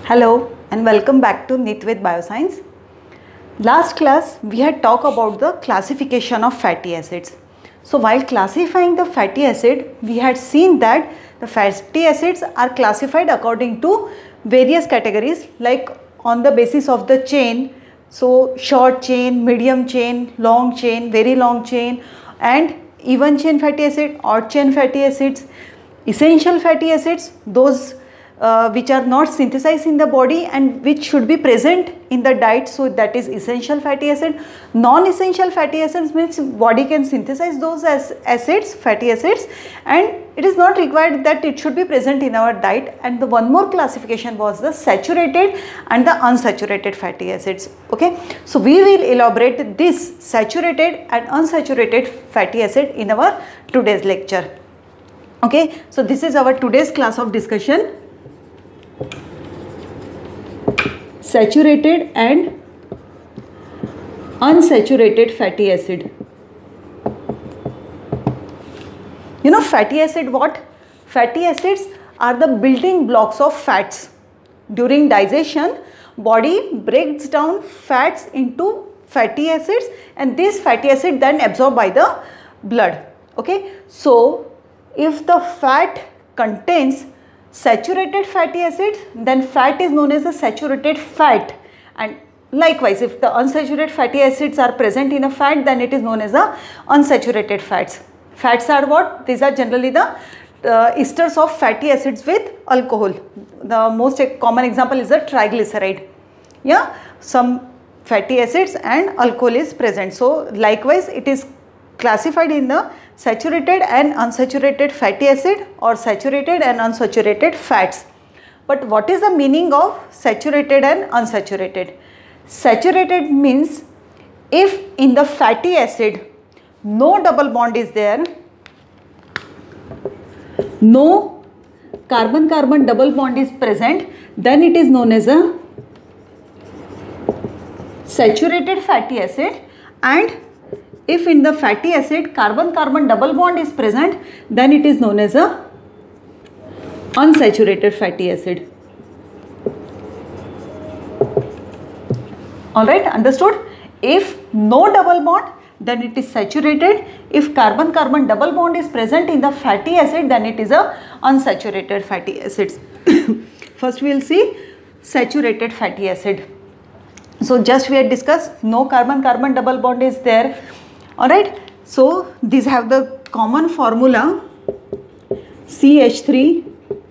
Hello and welcome back to NIT with Bioscience. Last class we had talked about the classification of fatty acids. So while classifying the fatty acid, we had seen that the fatty acids are classified according to various categories, like on the basis of the chain. So short chain, medium chain, long chain, very long chain, and even chain fatty acid, odd chain fatty acids, essential fatty acids, those which are not synthesized in the body and which should be present in the diet, so that is essential fatty acid. Non-essential fatty acids means body can synthesize those as acids, fatty acids, and it is not required that it should be present in our diet. And the one more classification was the saturated and the unsaturated fatty acids. Okay, so we will elaborate this saturated and unsaturated fatty acid in our today's lecture. Okay, so this is our today's class of discussion. Saturated and unsaturated fatty acid. You know fatty acid what? Fatty acids are the building blocks of fats. During digestion, body breaks down fats into fatty acids and this fatty acid then absorbed by the blood. Okay, so if the fat contains saturated fatty acids, then fat is known as a saturated fat, and likewise if the unsaturated fatty acids are present in a fat, then it is known as the unsaturated fats. Fats are what? These are generally the esters of fatty acids with alcohol. The most common example is the triglyceride. Yeah, some fatty acids and alcohol is present. So likewise it is classified in the saturated and unsaturated fatty acid or saturated and unsaturated fats. But what is the meaning of saturated and unsaturated? Saturated means if in the fatty acid no double bond is there, no carbon-carbon double bond is present, then it is known as a saturated fatty acid. And if in the fatty acid carbon-carbon double bond is present, then it is known as a unsaturated fatty acid. Alright, understood? If no double bond, then it is saturated. If carbon-carbon double bond is present in the fatty acid, then it is a unsaturated fatty acids. First we will see saturated fatty acid. So just we had discussed no carbon-carbon double bond is there. Alright, so these have the common formula CH3,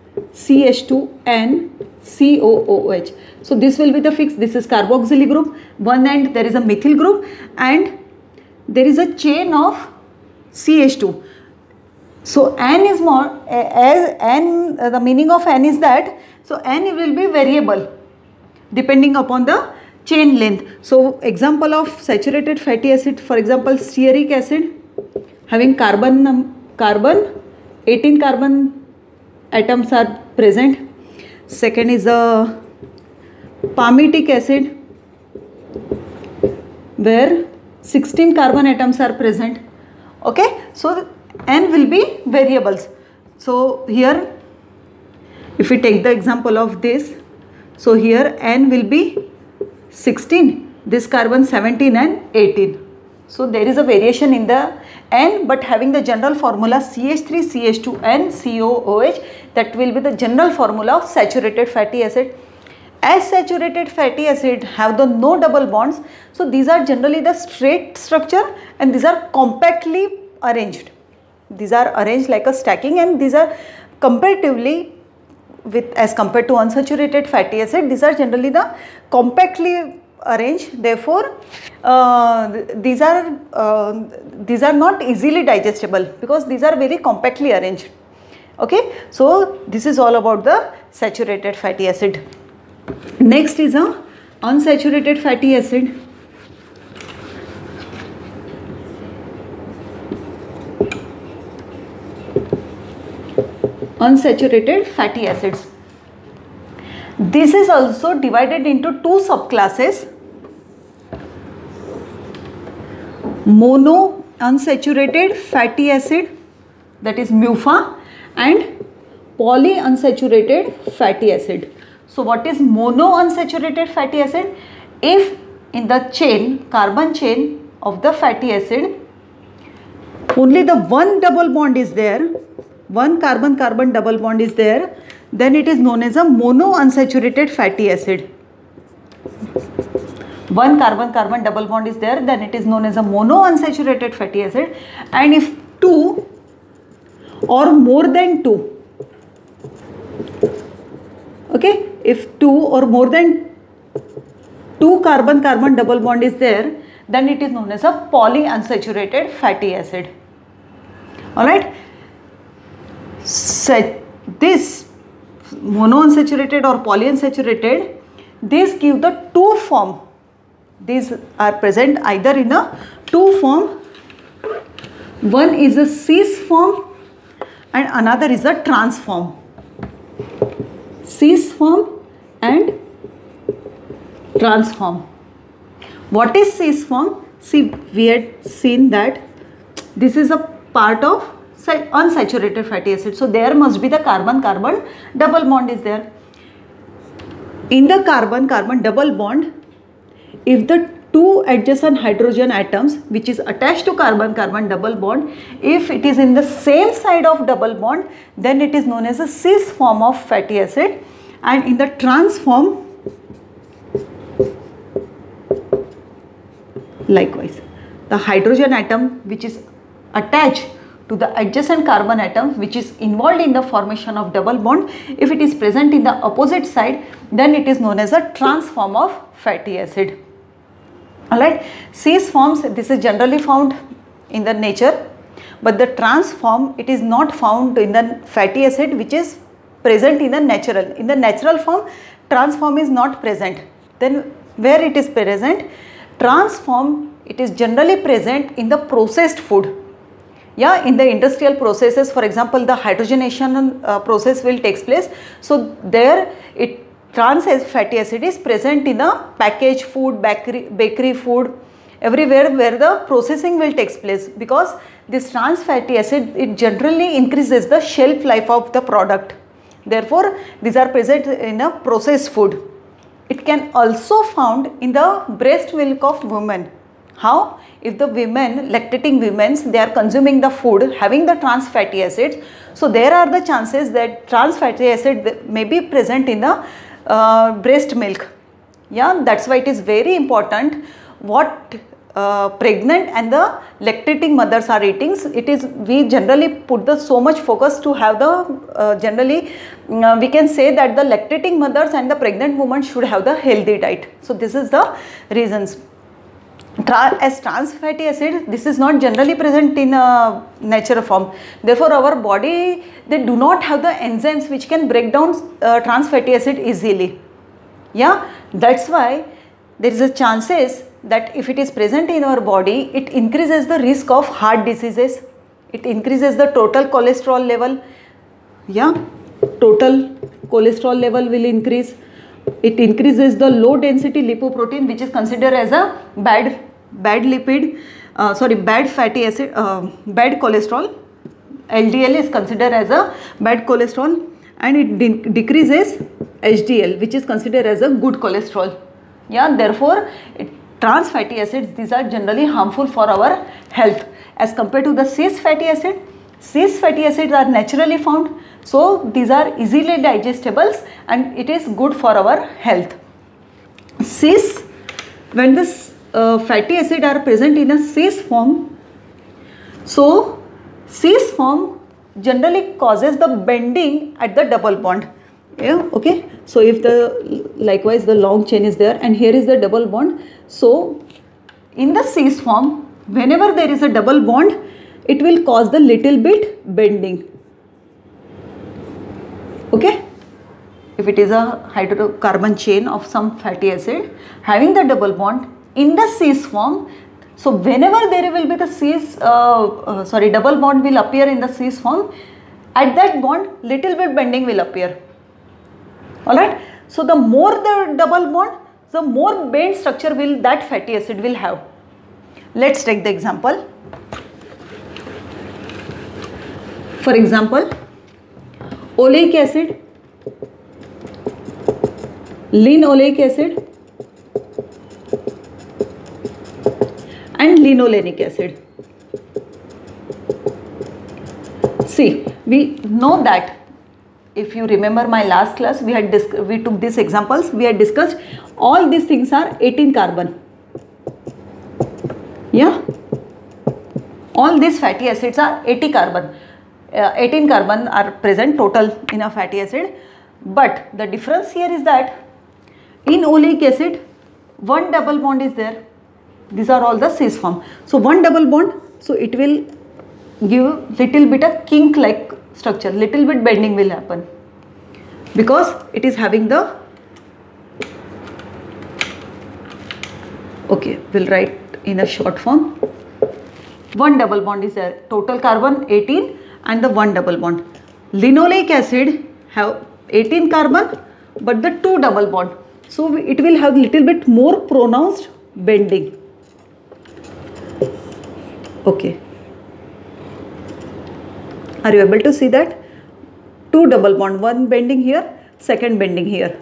CH2N, COOH. So this will be the fixed, this is carboxylic group, one end there is a methyl group and there is a chain of CH2. So N is more, as N, the meaning of N is that, so N will be variable depending upon the chain length. So example of saturated fatty acid, for example stearic acid having carbon 18 carbon atoms are present. Second is a palmitic acid where 16 carbon atoms are present. Okay, so N will be variables. So here if we take the example of this, so here N will be 16, this carbon 17 and 18. So there is a variation in the N, but having the general formula CH3, CH2N, COOH, that will be the general formula of saturated fatty acid. As saturated fatty acid have the no double bonds, so these are generally the straight structure and these are compactly arranged. These are arranged like a stacking and these are comparatively with as compared to unsaturated fatty acid, these are generally the compactly arranged. Therefore these are not easily digestible because these are very compactly arranged. Okay, so this is all about the saturated fatty acid. Next is a unsaturated fatty acid. Unsaturated fatty acids. This is also divided into two subclasses: mono unsaturated fatty acid, that is MUFA, and polyunsaturated fatty acid. So what is monounsaturated fatty acid? If in the chain, carbon chain of the fatty acid, only the one double bond is there, one carbon-carbon double bond is there, then it is known as a monounsaturated fatty acid. One carbon-carbon double bond is there, then it is known as a monounsaturated fatty acid. And if two or more than two, okay, if two or more than two carbon-carbon double bond is there, then it is known as a polyunsaturated fatty acid. Alright, this monounsaturated or polyunsaturated, these give the two form. These are present either in a two form. One is a cis form and another is a trans form. Cis form and trans form. What is cis form? See, we had seen that this is a part of unsaturated fatty acid. So there must be the carbon-carbon double bond is there. In the carbon-carbon double bond, if the two adjacent hydrogen atoms which is attached to carbon-carbon double bond, if it is in the same side of double bond, then it is known as a cis form of fatty acid. And in the trans form, likewise, the hydrogen atom which is attached to the adjacent carbon atom which is involved in the formation of double bond, if it is present in the opposite side, then it is known as a trans form of fatty acid. Alright, cis forms, this is generally found in the nature, but the trans form, it is not found in the fatty acid which is present in the natural. In the natural form, trans form is not present. Then where it is present? Trans form, it is generally present in the processed food. Yeah, in the industrial processes, for example, the hydrogenation process will take place. So there trans fatty acid is present in the packaged food, bakery food, everywhere where the processing will take place, because this trans fatty acid, it generally increases the shelf life of the product. Therefore, these are present in a processed food. It can also found in the breast milk of women. How? If the women, lactating women, they are consuming the food having the trans fatty acids, so there are the chances that trans fatty acid may be present in the breast milk. Yeah, that's why it is very important what pregnant and the lactating mothers are eating. It is, we generally put the so much focus to have the generally we can say that the lactating mothers and the pregnant women should have the healthy diet. So this is the reasons. As trans fatty acid, this is not generally present in a natural form. Therefore, our body, they do not have the enzymes which can break down trans fatty acid easily. Yeah, that's why there is a chances that if it is present in our body, it increases the risk of heart diseases. It increases the total cholesterol level. Yeah, total cholesterol level will increase. It increases the low density lipoprotein, which is considered as a bad lipid, bad fatty acid, bad cholesterol. LDL is considered as a bad cholesterol, and it decreases HDL, which is considered as a good cholesterol. Yeah, therefore, trans fatty acids, these are generally harmful for our health as compared to the cis fatty acid. Cis fatty acids are naturally found, so these are easily digestibles and it is good for our health. Cis, when this fatty acid are present in a cis form, so cis form generally causes the bending at the double bond. Yeah, okay. So if the likewise the long chain is there and here is the double bond, so in the cis form, whenever there is a double bond, it will cause the little bit bending. Okay, if it is a hydrocarbon chain of some fatty acid having the double bond in the cis form, so whenever there will be the cis double bond will appear in the cis form, at that bond little bit bending will appear. Alright, so the more the double bond, the more bent structure will that fatty acid will have. Let's take the example. For example, oleic acid linoleic acid and linolenic acid. See, we know that, if you remember my last class, we took these examples, we had discussed all these things are 18 carbon. Yeah, all these fatty acids are 80 carbon. 18 carbon are present total in a fatty acid, but the difference here is that in oleic acid one double bond is there. These are all the cis form. So one double bond, so it will give little bit a kink like structure, little bit bending will happen because it is having the, okay, we'll write in a short form. One double bond is there, total carbon 18 and the one double bond. Linoleic acid have 18 carbon but the two double bond, so it will have little bit more pronounced bending. Okay, are you able to see that? Two double bond, one bending here, second bending here.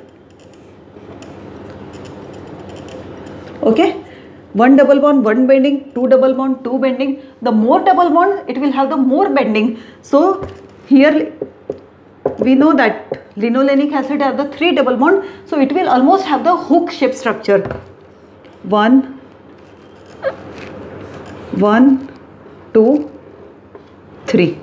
Okay, one double bond, one bending, two double bond, two bending. The more double bond, it will have the more bending. So here we know that linolenic acid have the three double bond, so it will almost have the hook shape structure. 1, 2, 3.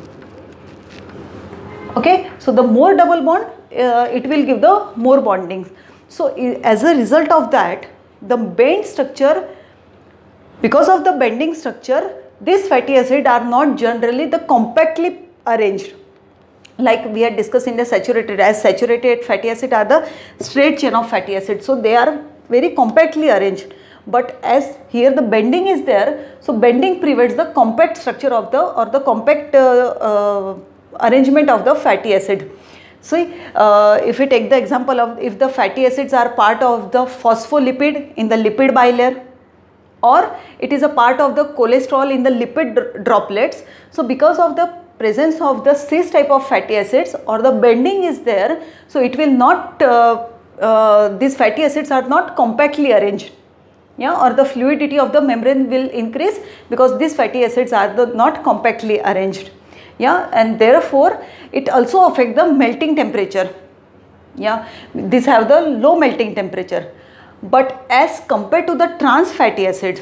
Okay, so the more double bond, it will give the more bondings. So as a result of that, the bend structure, because of the bending structure, these fatty acids are not generally the compactly arranged. Like we had discussed in the saturated, as saturated fatty acid are the straight chain of fatty acid, so they are very compactly arranged. But as here the bending is there, so bending prevents the compact structure of the, or the compact arrangement of the fatty acid. So if we take the example of, if the fatty acids are part of the phospholipid in the lipid bilayer, or it is a part of the cholesterol in the lipid droplets, so because of the presence of the cis type of fatty acids or the bending is there, so it will not, these fatty acids are not compactly arranged. Yeah, or the fluidity of the membrane will increase because these fatty acids are not compactly arranged. Yeah, and therefore it also affects the melting temperature. Yeah, these have the low melting temperature. But as compared to the trans fatty acids,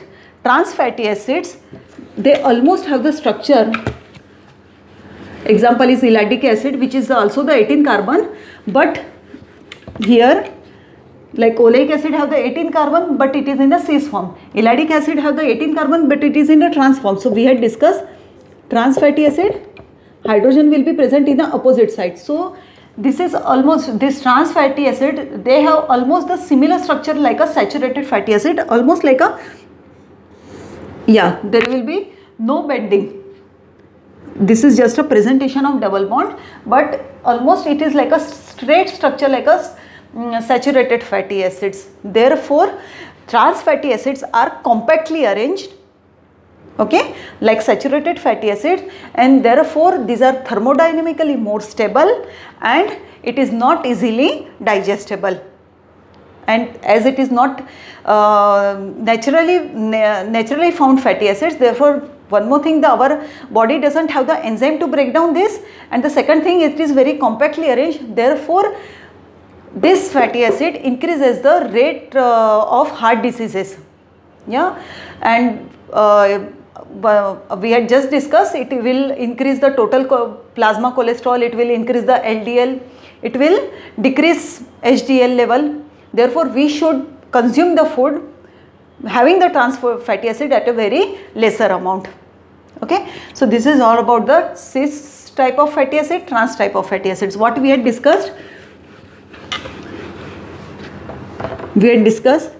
they almost have the structure. Example is elatic acid, which is also the 18 carbon, but here like oleic acid have the 18 carbon but it is in the cis form. Elatic acid have the 18 carbon but it is in the trans form. So we had discussed trans fatty acid, hydrogen will be present in the opposite side. So this is almost, this trans fatty acid, they have almost the similar structure like a saturated fatty acid, almost like a, yeah, there will be no bending. This is just a presentation of double bond, but almost it is like a straight structure like a saturated fatty acids. Therefore trans fatty acids are compactly arranged, okay, like saturated fatty acids, and therefore these are thermodynamically more stable and it is not easily digestible. And as it is not naturally found fatty acids, therefore one more thing, our body doesn't have the enzyme to break down this, and the second thing, it is very compactly arranged. Therefore this fatty acid increases the rate of heart diseases. Yeah, and we had just discussed, it will increase the total plasma cholesterol, it will increase the LDL, it will decrease HDL level. Therefore we should consume the food having the trans fatty acid at a very lesser amount. Okay, so this is all about the cis type of fatty acid, trans type of fatty acids. What we had discussed? We had discussed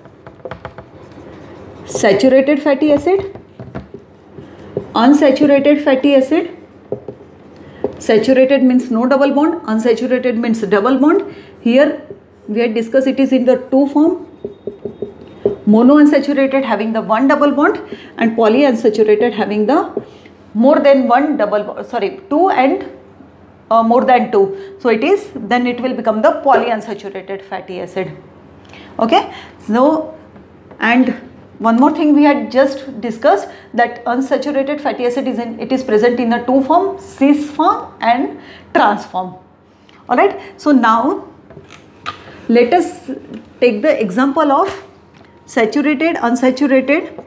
saturated fatty acid, unsaturated fatty acid. Saturated means no double bond, unsaturated means double bond. Here we had discussed it is in the two form, monounsaturated having the one double bond and polyunsaturated having the more than one double bond, sorry, two and more than two. So it is, then it will become the polyunsaturated fatty acid. Okay, so and one more thing we had just discussed, that unsaturated fatty acid is present in the two form, cis form and trans form. Alright, so now let us take the example of saturated, unsaturated,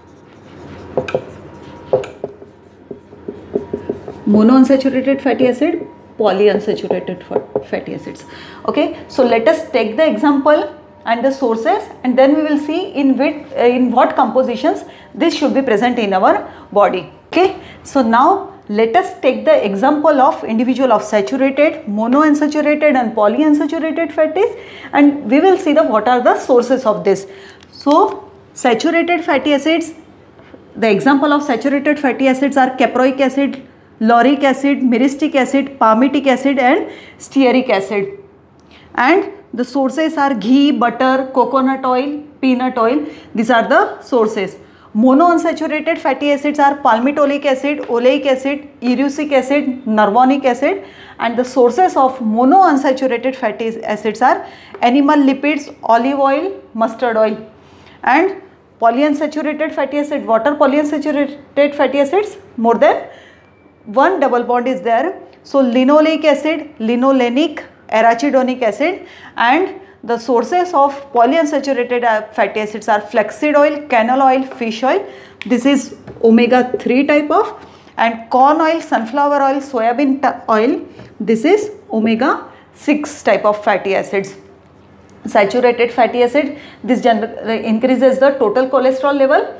monounsaturated fatty acid, polyunsaturated fatty acids. Okay, so let us take the example and the sources, and then we will see in what compositions this should be present in our body. Okay, so now let us take the example of individual of saturated, monounsaturated and polyunsaturated fatties, and we will see what are the sources of this. So saturated fatty acids, the example of saturated fatty acids are caproic acid, lauric acid, myristic acid, palmitic acid and stearic acid. And the sources are ghee, butter, coconut oil, peanut oil. These are the sources. Monounsaturated fatty acids are palmitoleic acid, oleic acid, erucic acid, nervonic acid, and the sources of monounsaturated fatty acids are animal lipids, olive oil, mustard oil. And polyunsaturated fatty acid, what are polyunsaturated fatty acids? More than one double bond is there. So linoleic acid, linolenic, arachidonic acid, and the sources of polyunsaturated fatty acids are flaxseed oil, canola oil, fish oil. This is omega 3 type of, and corn oil, sunflower oil, soybean oil. This is omega 6 type of fatty acids. Saturated fatty acid, this increases the total cholesterol level,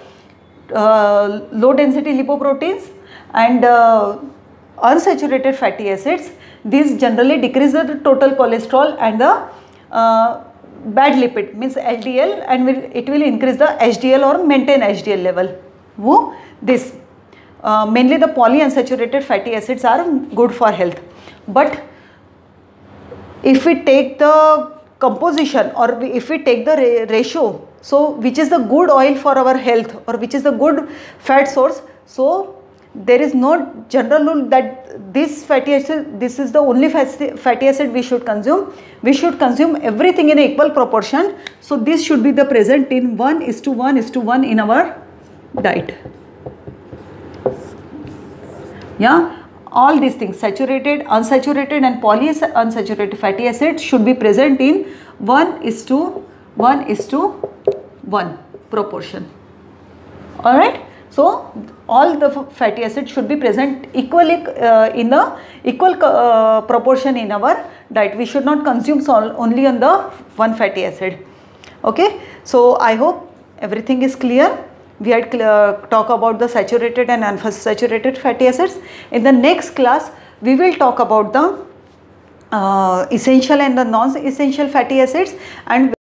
low density lipoproteins, and unsaturated fatty acids, these generally decrease the total cholesterol and the bad lipid, means LDL, and it will increase the HDL or maintain HDL level. This mainly the polyunsaturated fatty acids are good for health. But if we take the composition, or if we take the ratio, so which is the good oil for our health, or which is the good fat source, so there is no general rule that this fatty acid, this is the only fatty acid we should consume. We should consume everything in equal proportion. So this should be the present in 1:1:1 in our diet. Yeah, all these things, saturated, unsaturated and polyunsaturated fatty acids should be present in 1:1:1 proportion. Alright. So all the fatty acids should be present equally in the equal proportion in our diet. We should not consume only on the one fatty acid. Okay. So I hope everything is clear. We had talk about the saturated and unsaturated fatty acids. In the next class, we will talk about the essential and the non-essential fatty acids, and